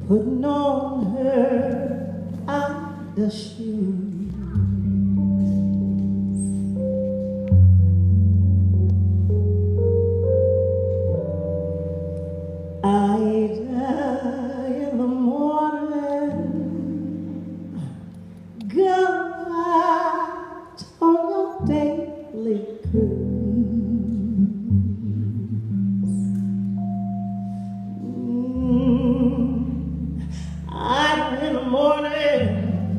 putting on her undershoes. I die in the morning, go out on your daily cruise. I'm in the morning,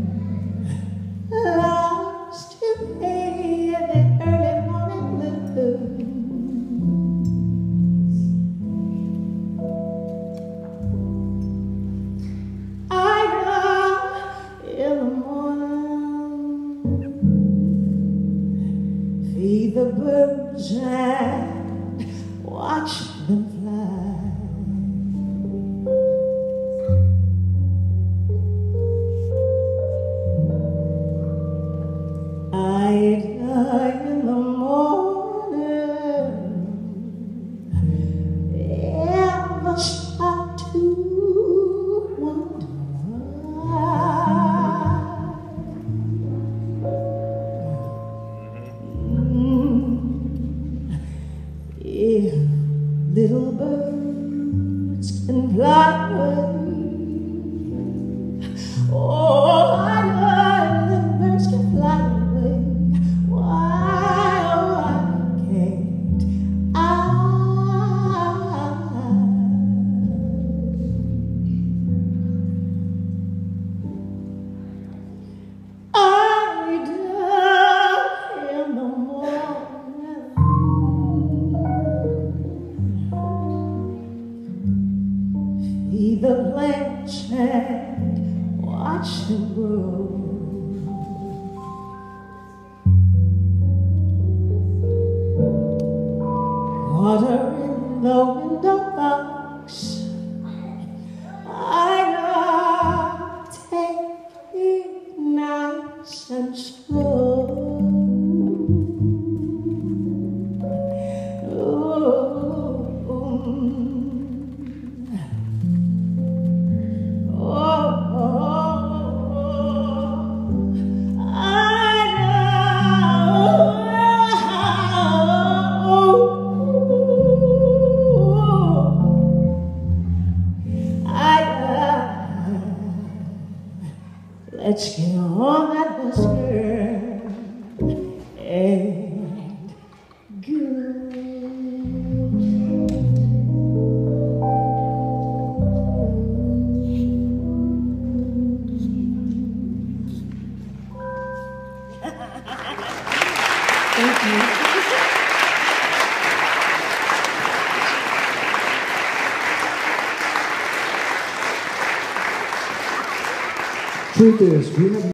lost in the early morning blues. In the morning, feed the birds and watch them fly. I die in the morning, ever stop to wonder if little birds can fly away. Oh, I know little birds can fly away. Why, oh, why can't I? I die in the morning, feed the plants and watch them grow. Water in the window box, I take it nice and slow. Let's get on that bus, girl, and go. Thank you. Truth is, we have